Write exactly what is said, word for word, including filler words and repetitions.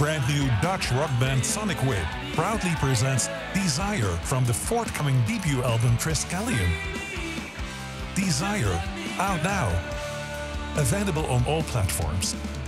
brand new Dutch rock band Sonic Whip proudly presents Desire from the forthcoming debut album Triskelion. Desire, out now. Available on all platforms.